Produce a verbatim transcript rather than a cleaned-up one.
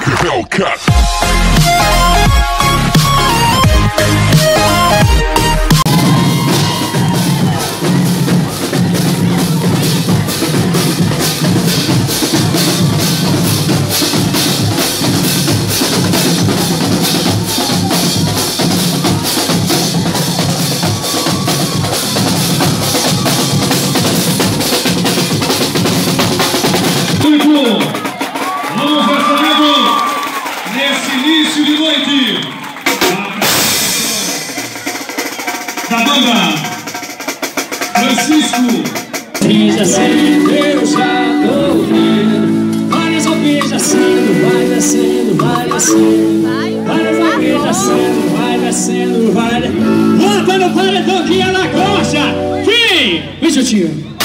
Hellcat. Vamos recebendo nesse início de noite da Banda Francisco. Beija sendo, eu já tô vendo. Olha só, beija sendo, vai descendo, vai descendo. Olha só, beija sendo, vai descendo, vai descendo. Bota no paredão que é na coxa. Fim! Vídeo, tio.